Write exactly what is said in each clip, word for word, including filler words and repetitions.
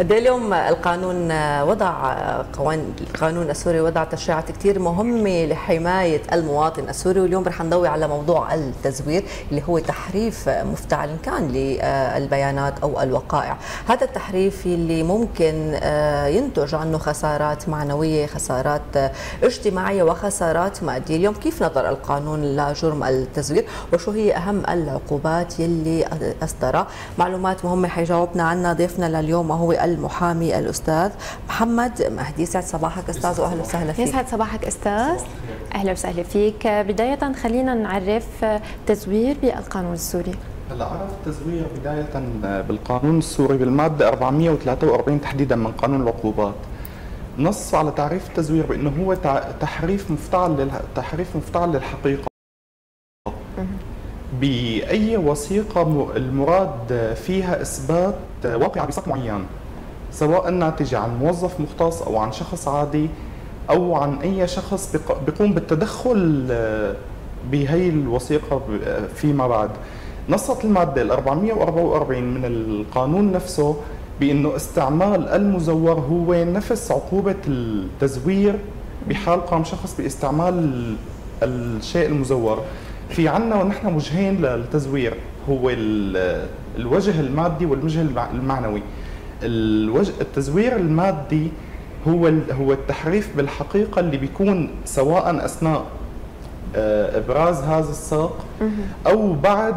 قد اليوم القانون وضع قوانين القانون السوري وضع تشريعات كثير مهمه لحمايه المواطن السوري، واليوم رح نضوي على موضوع التزوير اللي هو تحريف مفتعل إن كان للبيانات او الوقائع. هذا التحريف اللي ممكن ينتج عنه خسارات معنويه، خسارات اجتماعيه وخسارات ماديه. اليوم كيف نظر القانون لجرم التزوير وشو هي اهم العقوبات يلي اصدرها؟ معلومات مهمه حيجاوبنا عنها ضيفنا لليوم وهو المحامي الأستاذ محمد مهدي. يسعد صباحك أستاذ وأهلا وسهلا فيك. يسعد صباحك أستاذ، أهلا وسهلا فيك. بداية خلينا نعرف التزوير بالقانون السوري. هلا عرف التزوير بداية بالقانون السوري بالمادة أربعمئة وثلاثة وأربعين تحديدا من قانون العقوبات، نص على تعريف التزوير بأنه هو تحريف مفتعل تحريف مفتعل للحقيقة بأي وثيقة المراد فيها إثبات واقع بسبب معين، سواء ناتجة عن موظف مختص أو عن شخص عادي أو عن أي شخص بيقوم بالتدخل بهي الوثيقة فيما بعد. نصت المادة الأربعمئة وأربعة وأربعين من القانون نفسه بأنه استعمال المزور هو نفس عقوبة التزوير بحال قام شخص باستعمال الشيء المزور. في عنا ونحن وجهين للتزوير، هو الوجه المادي والوجه المعنوي. الوجه التزوير المادي هو هو التحريف بالحقيقة اللي بيكون سواء أثناء إبراز هذا الساق أو بعد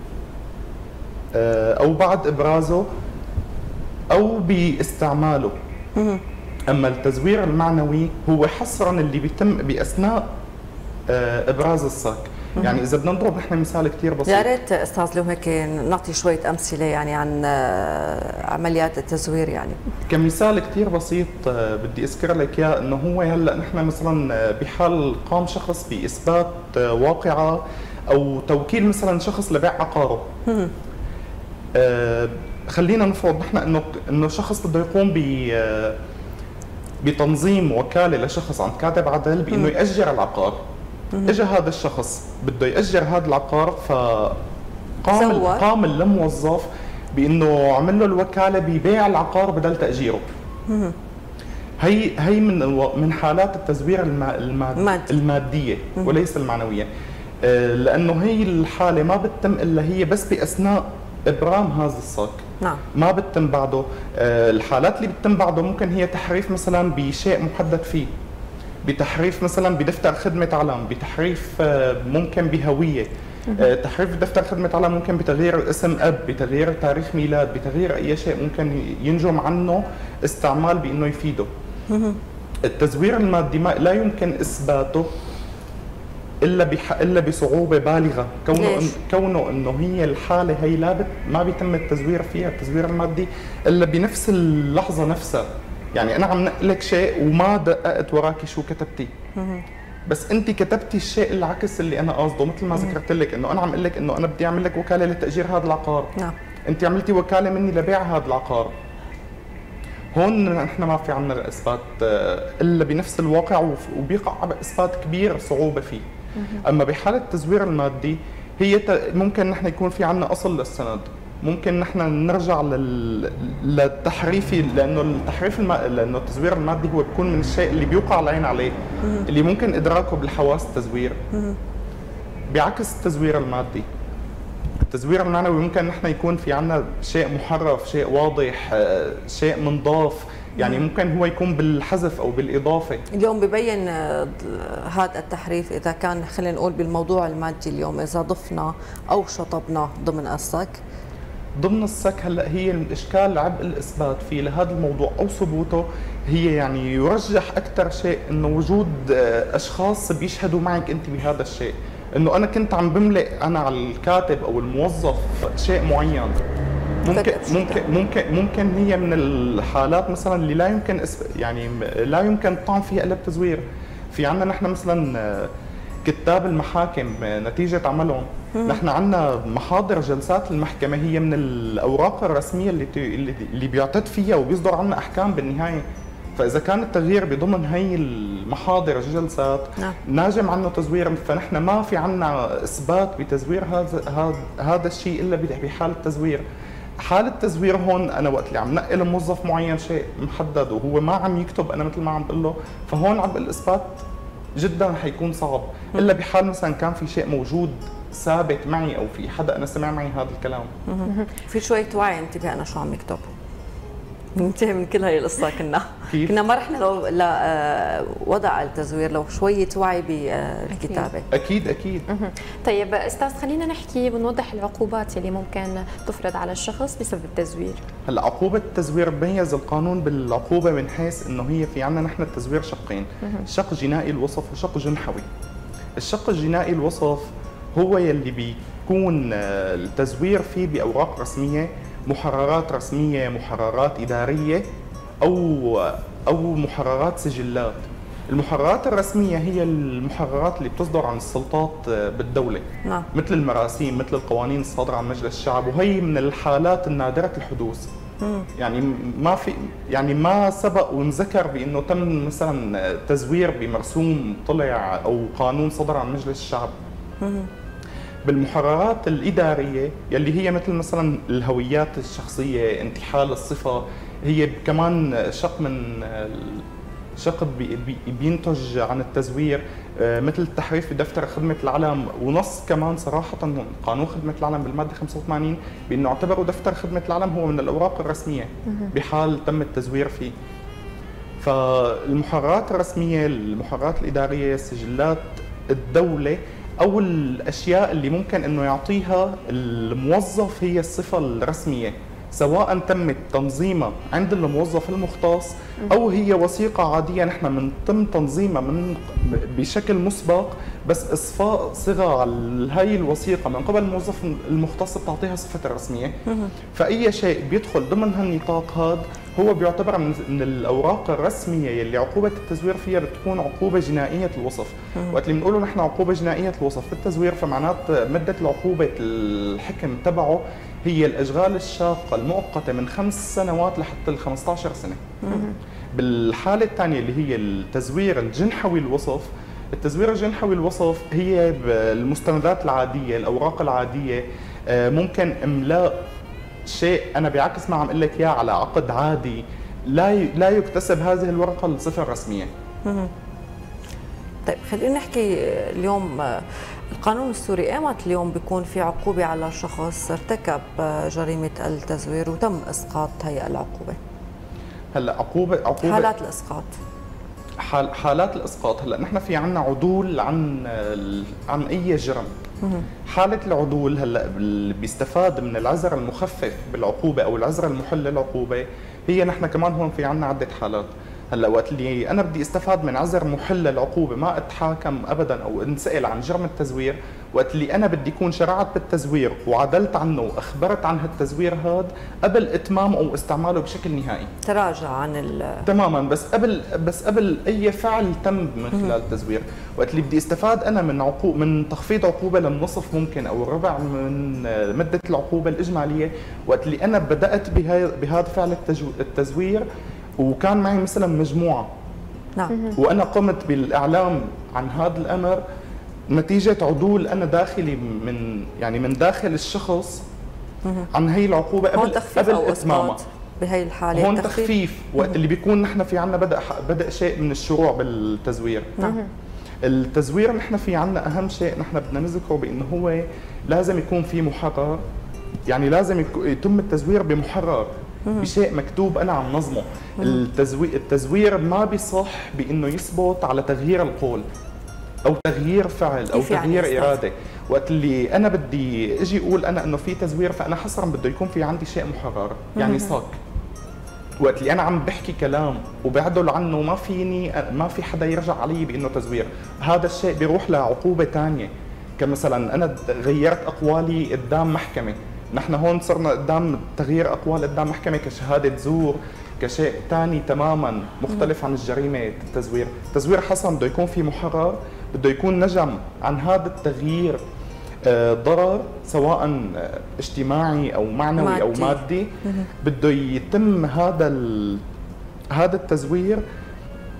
أو بعد إبرازه أو باستعماله. أما التزوير المعنوي هو حصرا اللي بيتم بأثناء إبراز الساق. يعني إذا بدنا نضرب نحن مثال كثير بسيط، يا ريت أستاذ لو هيك نعطي شوية أمثلة يعني عن عمليات التزوير. يعني كمثال كثير بسيط بدي أذكر لك إياه، إنه هو هلا نحن مثلا بحال قام شخص بإثبات واقعة أو توكيل مثلا شخص لبيع عقاره. آه خلينا نفرض نحن إنه إنه شخص بده يقوم ب بتنظيم وكالة لشخص عند كاتب عدل بإنه يأجر العقار. اجى هذا الشخص بده يأجر هذا العقار، فقام قام الموظف بانه عمل له الوكاله ببيع العقار بدل تأجيره. هي هي من من حالات التزوير الماد الماديه وليس المعنويه، لانه هي الحاله ما بتتم الا هي بس باثناء ابرام هذا الساق. نعم. ما بتتم بعده. الحالات اللي بتتم بعده ممكن هي تحريف مثلا بشيء محدد فيه، بتحريف مثلا بدفتر خدمة علم، بتحريف ممكن بهوية، تحريف بدفتر خدمة علم ممكن بتغيير اسم أب، بتغيير تاريخ ميلاد، بتغيير أي شيء ممكن ينجم عنه استعمال بأنه يفيده. التزوير المادي ما لا يمكن إثباته إلا بح إلا بصعوبة بالغة، كونه إن كونه إنه هي الحالة هي لا بت ما بيتم التزوير فيها التزوير المادي إلا بنفس اللحظة نفسها. يعني انا عم نقلك شيء وما دققت وراكي شو كتبتي، بس انت كتبتي الشيء العكس اللي انا قاصده. مثل ما ذكرت لك انه انا عم اقول لك انه انا بدي اعمل لك وكاله لتاجير هذا العقار. نعم. انت عملتي وكاله مني لبيع هذا العقار. هون نحن ما في عندنا اثبات الا بنفس الواقع، وبيقع اثبات كبير صعوبه فيه. اما بحاله التزوير المادي هي ممكن نحن يكون في عندنا اصل للسند، ممكن نحن نرجع لل... للتحريف، لانه التحريف الم... لانه التزوير المادي هو بيكون من الشيء اللي بيوقع العين عليه، اللي ممكن ادراكه بالحواس التزوير، بعكس التزوير المادي. التزوير المعنوي ممكن نحن يكون في عندنا شيء محرف، شيء واضح، شيء منضاف، يعني ممكن هو يكون بالحذف او بالاضافه. اليوم ببين هذا التحريف اذا كان خلينا نقول بالموضوع المادي، اليوم اذا ضفنا او شطبنا ضمن السك ضمن السك. هلا هي الاشكال عبء الاثبات في لهذا الموضوع او ثبوته هي يعني يرجح اكثر شيء انه وجود اشخاص بيشهدوا معك انت بهذا الشيء، انه انا كنت عم بملئ انا على الكاتب او الموظف شيء معين. ممكن ممكن ممكن ممكن هي من الحالات مثلا اللي لا يمكن يعني لا يمكن الطعن فيها الا بتزوير. في عندنا نحن مثلا كتاب المحاكم نتيجة عملهم، نحن عندنا محاضر جلسات المحكمة هي من الأوراق الرسمية اللي اللي بيعتد فيها وبيصدر عنا أحكام بالنهاية. فإذا كان التغيير بضمن هي المحاضر الجلسات ناجم عنه تزوير، فنحن ما في عنا إثبات بتزوير هذا هذا هذا الشيء إلا بحال التزوير. حال التزوير هون انا وقت اللي عم نقل موظف معين شيء محدد وهو ما عم يكتب انا مثل ما عم بقول له، فهون عبء الاثبات جدا حيكون صعب، الا بحال مثلا كان في شيء موجود ثابت معي او في حدا انا سمع معي هذا الكلام. في شويه وعي، انتبه انا شو عم يكتب، ننتهي من كل هاي القصه. كنا كيف؟ كنا ما رحنا لو لوضع التزوير، لو شويه وعي بالكتابه. اكيد اكيد. طيب استاذ، خلينا نحكي ونوضح العقوبات اللي ممكن تفرض على الشخص بسبب التزوير. هلا عقوبه التزوير بميز القانون بالعقوبه من حيث انه هي في عندنا نحن التزوير شقين، شق جنائي الوصف وشق جنحوي. الشق الجنائي الوصف هو يلي بيكون التزوير فيه باوراق رسميه، محررات رسميه، محررات اداريه، او او محررات سجلات. المحررات الرسميه هي المحررات اللي بتصدر عن السلطات بالدوله، نعم. مثل المراسيم، مثل القوانين الصادره عن مجلس الشعب، وهي من الحالات النادره الحدوث. مم. يعني ما في يعني ما سبق وانذكر بانه تم مثلا تزوير بمرسوم طلع او قانون صدر عن مجلس الشعب. مم. بالمحررات الإدارية يلي هي مثل مثلا الهويات الشخصية، انتحال الصفة، هي كمان شق من شق بينتج عن التزوير، مثل التحريف بدفتر خدمة العلم، ونص كمان صراحة قانون خدمة العلم بالمادة خمسة وثمانين بأنه اعتبروا دفتر خدمة العلم هو من الأوراق الرسمية بحال تم التزوير فيه. فالمحررات الرسمية، المحررات الإدارية، سجلات الدولة، أو الأشياء اللي ممكن أنه يعطيها الموظف هي الصفة الرسمية، سواء تم تنظيمها عند الموظف المختص أو هي وثيقة عادية نحن من تم تنظيمها من بشكل مسبق، بس إصفاء صيغة على هاي الوثيقة من قبل الموظف المختص بتعطيها صفة الرسمية. فأي شيء بيدخل ضمن هالنطاق هذا هو بيعتبر من الأوراق الرسمية يلي عقوبة التزوير فيها بتكون عقوبة جنائية الوصف. وقت اللي بنقوله نحن عقوبة جنائية الوصف بالتزوير، فمعنات مدة العقوبة الحكم تبعه هي الأشغال الشاقة المؤقتة من خمس سنوات لحتى ال خمسة عشر سنة. بالحالة الثانية اللي هي التزوير الجنحوي الوصف، التزوير الجنحوي الوصف هي المستندات العادية، الأوراق العادية، ممكن إملاء شيء أنا بعكس ما عم أقول لك إياه على عقد عادي، لا لا يكتسب هذه الورقة الصفة الرسمية. طيب خلينا نحكي اليوم القانون السوري، ايمت اليوم بيكون في عقوبة على شخص ارتكب جريمة التزوير وتم إسقاط هي العقوبة؟ هلا عقوبة عقوبة حالات الإسقاط، حال حالات الإسقاط، هلا نحن في عنا عدول عن عن أي جرم. حالة العدول هلا اللي بيستفاد من العذر المخفف بالعقوبة أو العذر المحل للعقوبة، هي نحن كمان هون في عنا عدة حالات. هلا وقت اللي انا بدي استفاد من عذر محل العقوبه، ما اتحاكم ابدا او انسال عن جرم التزوير، وقت اللي انا بدي اكون شرعت بالتزوير وعدلت عنه واخبرت عن هالتزوير هذا قبل اتمامه او استعماله بشكل نهائي، تراجع عن ال تماما، بس قبل بس قبل اي فعل تم من خلال التزوير. وقت اللي بدي استفاد انا من عقوبه من تخفيض عقوبه للنصف ممكن او الربع من مده العقوبه الاجماليه، وقت اللي انا بدات بهذا فعل التزوير وكان معي مثلا مجموعه، نعم، وانا قمت بالاعلام عن هذا الامر نتيجه عدول انا داخلي من يعني من داخل الشخص عن هي العقوبه قبل قبل اتمامها. بهي الحاله هون تخفيف, تخفيف وقت اللي بيكون نحن في عنا بدا بدا شيء من الشروع بالتزوير. نعم. التزوير نحن في عنا اهم شيء نحن بدنا نذكره بانه هو لازم يكون في محرر، يعني لازم يتم التزوير بمحرر بشيء مكتوب انا عم نظمه. التزوير التزوير ما بيصح بانه يثبت على تغيير القول او تغيير فعل او تغيير يعني اراده. وقت اللي انا بدي اجي اقول انا انه في تزوير، فانا حصرا بده يكون في عندي شيء محرر، يعني صك. وقت اللي انا عم بحكي كلام وبعدل عنه ما فيني ما في حدا يرجع علي بانه تزوير، هذا الشيء بيروح لعقوبه ثانيه. كمثلا انا غيرت اقوالي قدام محكمه، نحن هون صرنا قدام تغيير اقوال قدام محكمه كشهاده زور، كشيء ثاني تماما مختلف عن الجريمه التزوير. التزوير حسن بده يكون في محرر، بده يكون نجم عن هذا التغيير ضرر سواء اجتماعي او معنوي مادي. او مادي، بده يتم هذا هذا التزوير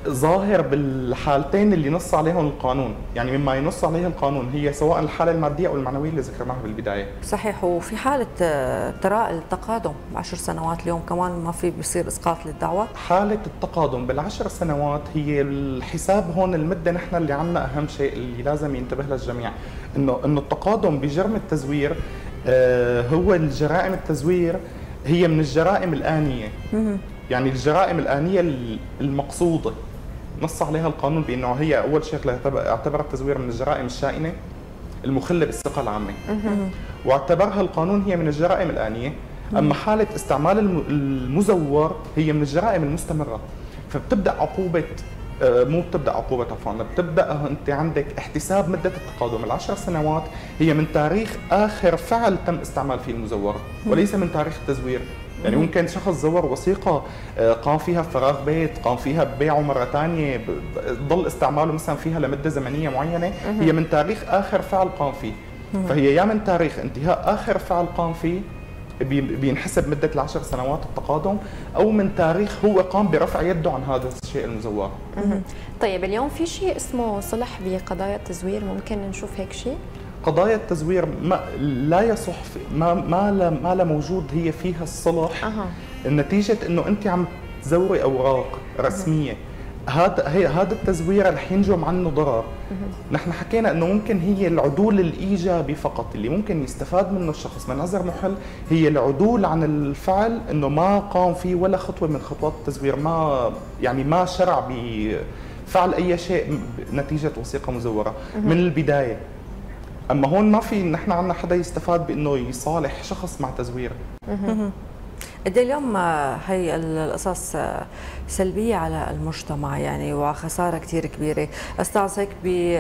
ظاهر بالحالتين اللي نص عليهم القانون، يعني مما ينص عليه القانون هي سواء الحالة المادية أو المعنوية اللي ذكرناها بالبداية. صحيح. وفي حالة تراء التقادم عشر سنوات اليوم كمان ما في بيصير إسقاط للدعوة؟ حالة التقادم بالعشر سنوات هي الحساب هون المدة، نحن اللي عنا أهم شيء اللي لازم ينتبه للجميع إنه إنه التقادم بجرم التزوير آه هو الجرائم التزوير هي من الجرائم الآنية. يعني الجرائم الآنية المقصودة نص عليها القانون بأنه هي أول شيء اعتبر التزوير من الجرائم الشائنة المخلة بالثقة العامة، واعتبرها القانون هي من الجرائم الآنية. أما حالة استعمال المزور هي من الجرائم المستمرة، فبتبدأ عقوبة مو بتبدأ عقوبة عفوا بتبدأ أنت عندك احتساب مدة التقادم. العشر سنوات هي من تاريخ آخر فعل تم استعمال فيه المزور وليس من تاريخ التزوير. يعني ممكن شخص زور وثيقة قام فيها بفراغ بيت، قام فيها ببيعه مرة ثانية، ضل استعماله مثلا فيها لمدة زمنية معينة، هي من تاريخ آخر فعل قام فيه. فهي يا من تاريخ انتهاء آخر فعل قام فيه بينحسب مدة العشر سنوات التقادم، أو من تاريخ هو قام برفع يده عن هذا الشيء المزور. طيب اليوم في شيء اسمه صلح بقضايا التزوير، ممكن نشوف هيك شيء؟ قضايا التزوير ما لا يصح ما ما لا ما لا موجود هي فيها الصلح. أه. نتيجة انه انت عم تزوري اوراق رسمية، هذا هي هذا التزوير رح ينجم عنه ضرر. أه. نحن حكينا انه ممكن هي العدول الايجابي فقط اللي ممكن يستفاد منه الشخص من نظر محل هي العدول عن الفعل، انه ما قام فيه ولا خطوة من خطوات التزوير، ما يعني ما شرع بفعل اي شيء نتيجة وثيقة مزورة أه. من البداية. اما هون ما في نحن عندنا حدا يستفاد بانه يصالح شخص مع تزوير. قد اليوم هي القصص سلبيه على المجتمع يعني وخساره كثير كبيره. استاذ هيك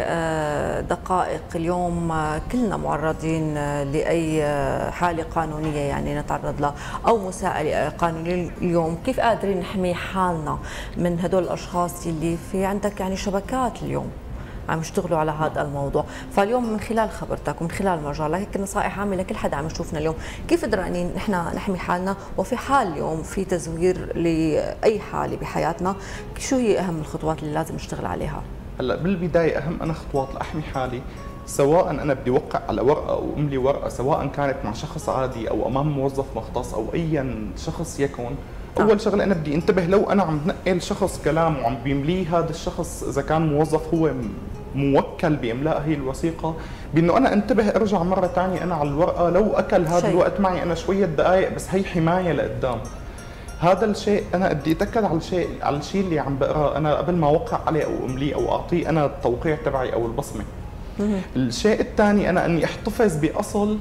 بدقائق اليوم كلنا معرضين لاي حاله قانونيه يعني نتعرض لها او مساءله قانونيه اليوم، كيف قادرين نحمي حالنا من هدول الاشخاص اللي في عندك يعني شبكات اليوم عم يشتغلوا على هذا الموضوع؟ فاليوم من خلال خبرتك ومن خلال مجالك هيك نصائح عامه لكل حدا عم يشوفنا اليوم، كيف قدرانين نحن نحمي حالنا وفي حال اليوم في تزوير لاي حاله بحياتنا، شو هي اهم الخطوات اللي لازم نشتغل عليها؟ هلا بالبدايه اهم انا خطوات لاحمي حالي، سواء انا بدي اوقع على ورقه او املي ورقه، سواء كانت مع شخص عادي او امام موظف مختص او اي شخص يكن. اول شغله انا بدي انتبه لو انا عم بنقل شخص كلام وعم بيمليه هذا الشخص، اذا كان موظف هو موكل باملاء هي الوثيقه، بانه انا انتبه ارجع مره ثانيه انا على الورقه لو اكل هذا الوقت معي انا شويه دقائق بس هي حمايه لقدام. هذا الشيء انا بدي اتاكد على الشيء على الشيء اللي عم بقراه انا قبل ما اوقع عليه او امليه او اعطيه انا التوقيع تبعي او البصمه. الشيء الثاني انا اني احتفظ باصل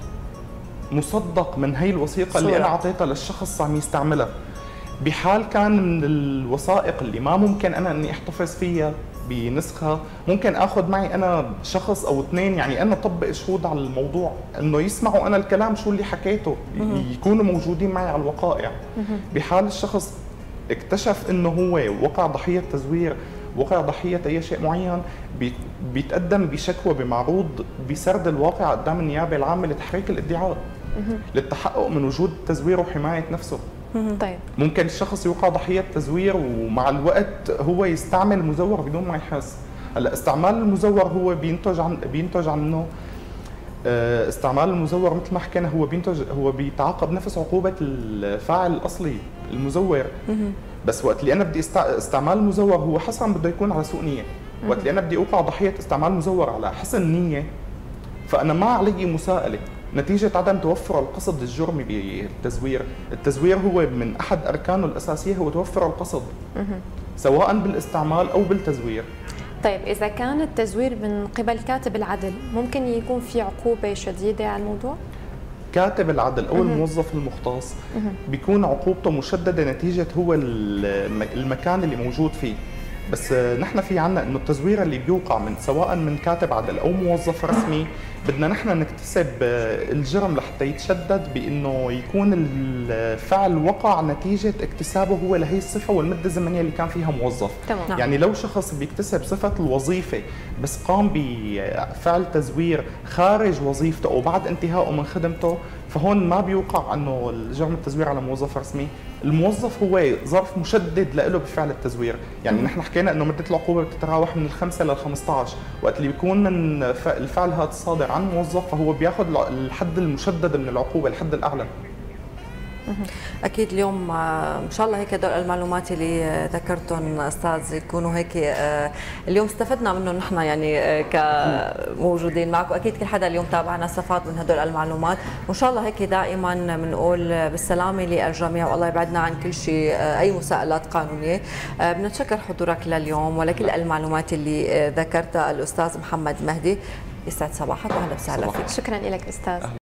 مصدق من هي الوثيقه اللي انا اعطيتها للشخص عم يستعملها. بحال كان من الوثائق اللي ما ممكن انا اني احتفظ فيها بنسخه، ممكن اخذ معي انا شخص او اثنين يعني انا اطبق شهود على الموضوع انه يسمعوا انا الكلام شو اللي حكيته، يكونوا موجودين معي على الوقائع. بحال الشخص اكتشف انه هو وقع ضحيه تزوير، وقع ضحيه اي شيء معين، بيتقدم بشكوى بمعروض بسرد الواقع قدام النيابه العامه لتحريك الادعاء للتحقق من وجود التزوير وحمايه نفسه. طيب ممكن الشخص يوقع ضحيه تزوير ومع الوقت هو يستعمل المزور بدون ما يحس. هلا استعمال المزور هو بينتج عن بينتج عنه استعمال المزور مثل ما حكينا هو بينتج هو بيتعاقب نفس عقوبه الفاعل الاصلي المزور. بس وقت اللي انا بدي استعمال المزور هو حسن بده يكون على سوء نيه. وقت اللي انا بدي اوقع ضحيه استعمال المزور على حسن نيه فانا ما علي مساءله نتيجة عدم توفر القصد الجرمي بالتزوير. التزوير هو من أحد أركانه الأساسية هو توفر القصد سواء بالاستعمال أو بالتزوير. طيب إذا كان التزوير من قبل كاتب العدل ممكن يكون في عقوبة شديدة على الموضوع؟ كاتب العدل أو الموظف المختص بيكون عقوبته مشددة نتيجة هو المكان اللي موجود فيه. بس نحن في عنا انه التزوير اللي بيوقع من سواء من كاتب عدل او موظف رسمي بدنا نحن نكتسب الجرم لحتى يتشدد بانه يكون الفعل وقع نتيجه اكتسابه هو لهي الصفه والمده الزمنيه اللي كان فيها موظف. تمام. يعني لو شخص بيكتسب صفه الوظيفه بس قام بفعل تزوير خارج وظيفته او بعد انتهائه من خدمته فهون ما بيوقع انه جرم التزوير على موظف رسمي، الموظف هو ظرف مشدد له بفعل التزوير، يعني نحن حكينا انه مده العقوبه بتتراوح من الخمسه لل خمسة عشر، وقت اللي بيكون من الفعل هذا الصادر عن موظف فهو بياخذ الحد المشدد من العقوبه، الحد الاعلى. اكيد اليوم ان شاء الله هيك هدول المعلومات اللي ذكرتهم استاذ يكونوا هيك اليوم استفدنا منهم نحن يعني كموجودين معك، واكيد كل حدا اليوم تابعنا استفاد من هدول المعلومات، وان شاء الله هيك دائما بنقول بالسلامه للجميع والله يبعدنا عن كل شيء اي مساءلات قانونيه. بنتشكر حضورك لليوم ولكل المعلومات اللي ذكرتها الاستاذ محمد مهدي. يسعد صباحك واهلا وسهلا فيك. شكرا لك استاذ.